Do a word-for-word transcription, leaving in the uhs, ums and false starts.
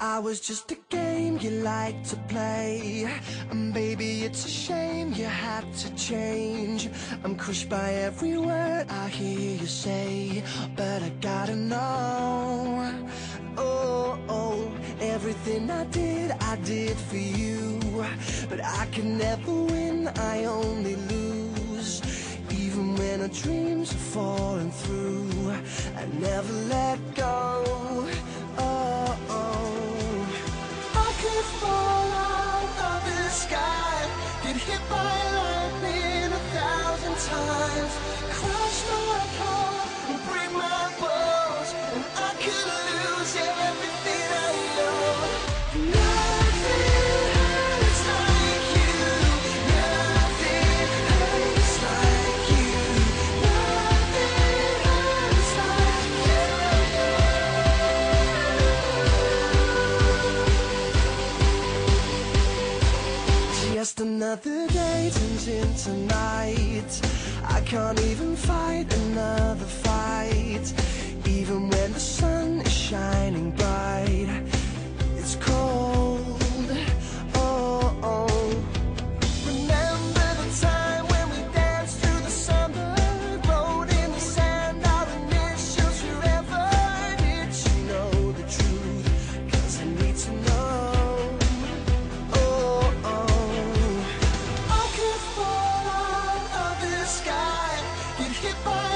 I was just a game you like to play, and baby, it's a shame you had to change. I'm crushed by every word I hear you say, but I gotta know. Oh, oh, everything I did, I did for you, but I can never win, I only lose. Even when our dreams are falling through, I never let go. Oh, oh, I could fall out of the sky, get hit by lightning a thousand times, crush my heart and break my bones, and I could lose everything I own. Nothing hurts like you, nothing hurts like you, nothing hurts like you. Just another day turns into night, I can't even fight another fight. Even when the sun is shining bright, it's cold. Oh, oh. Remember the time when we danced through the summer, wrote in the sand our initials forever. Did you know the truth? 'Cause I need to know. Oh, oh. I could fall out of the sky, get hit by